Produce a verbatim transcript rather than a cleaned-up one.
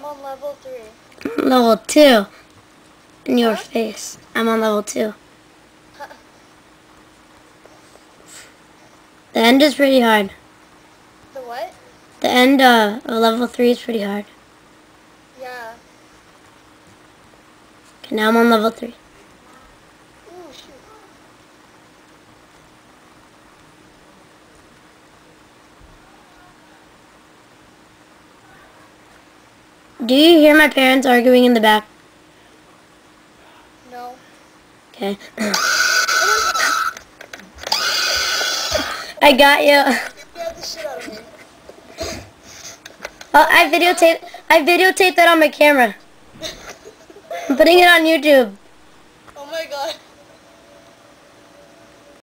on level three. Level two. In your Huh? face. I'm on level two. The end is pretty hard. The what? The end uh, of level three is pretty hard. Yeah. Okay, now I'm on level three. Ooh, shoot. Do you hear my parents arguing in the back? No. Okay. I got you. You scared the shit out of me. Oh, I videotaped. I videotaped that on my camera. I'm putting it on YouTube. Oh my god.